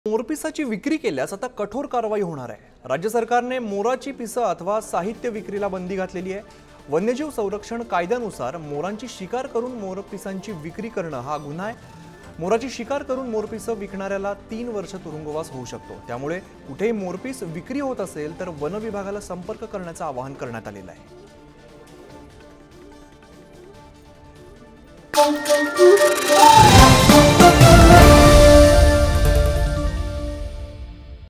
मोरपिसाची विक्री केल्यास आता कठोर कारवाई होणार आहे। राज्य सरकारने मोराची पिसं अथवा साहित्य विक्रीला बंदी घातलेली आहे। वन्यजीव संरक्षण कायद्यानुसार मोरांची शिकार करून मोरपिसांची विक्री करणं हा गुन्हा आहे। मोराची शिकार करून मोरपिसं विकणाऱ्याला 3 वर्ष तुरुंगवास होऊ शकतो। त्यामुळे कुठेही मोरपिस विक्री होत असेल तर वन विभागाला संपर्क करण्याचं आवाहन करण्यात आलेलं आहे।